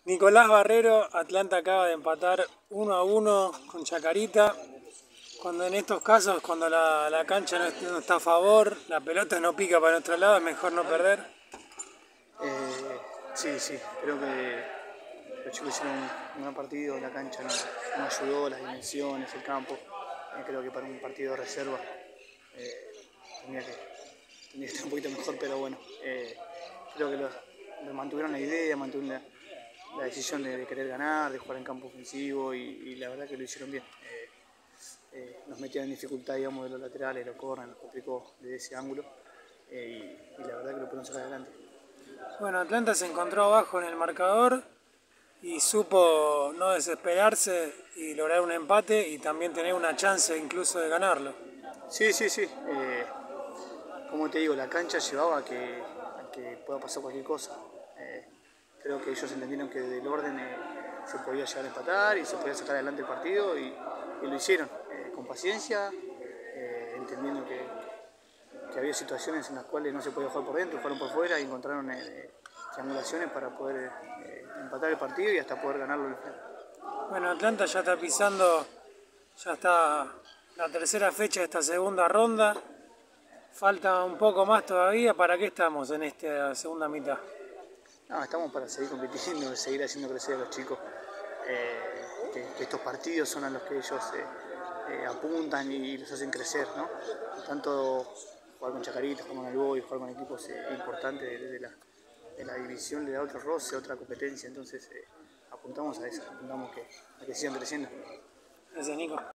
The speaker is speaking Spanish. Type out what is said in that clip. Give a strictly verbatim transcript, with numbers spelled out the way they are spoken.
Nicolás Barrero, Atlanta acaba de empatar uno a uno con Chacarita. Cuando en estos casos, cuando la, la cancha no, no está a favor, la pelota no pica para nuestro lado, es mejor no perder. Eh, sí, sí, creo que los chicos hicieron un buen partido, la cancha no, no ayudó, las dimensiones, el campo. Eh, creo que para un partido de reserva eh, tenía, que, tenía que estar un poquito mejor, pero bueno, eh, creo que los, los mantuvieron la idea, mantuvieron la, la decisión de, de querer ganar, de jugar en campo ofensivo y, y la verdad que lo hicieron bien. Eh, eh, nos metían en dificultad, digamos, de los laterales, los corren, nos complicó desde ese ángulo eh, y, y la verdad que lo pudieron sacar adelante. Bueno, Atlanta se encontró abajo en el marcador y supo no desesperarse y lograr un empate y también tener una chance incluso de ganarlo. Sí, sí, sí. Eh, como te digo, la cancha llevaba a que, a que pueda pasar cualquier cosa. Eh, creo que ellos entendieron que del orden eh, se podía llegar a empatar y se podía sacar adelante el partido y, y lo hicieron eh, con paciencia, eh, entendiendo que, que había situaciones en las cuales no se podía jugar por dentro, jugaron por fuera y encontraron eh, triangulaciones para poder eh, empatar el partido y hasta poder ganarlo en el final. Bueno, Atlanta ya está pisando, ya está la tercera fecha de esta segunda ronda. Falta un poco más todavía. ¿Para qué estamos en esta segunda mitad? No, estamos para seguir compitiendo, seguir haciendo crecer a los chicos. Eh, que, que estos partidos son a los que ellos eh, eh, apuntan y los hacen crecer, ¿no? Tanto jugar con Chacarita, jugar con Alboy, jugar con equipos eh, importantes de, de, la, de la división, le da otro roce, otra competencia. Entonces eh, apuntamos a eso, apuntamos que, a que sigan creciendo. Gracias, Nico.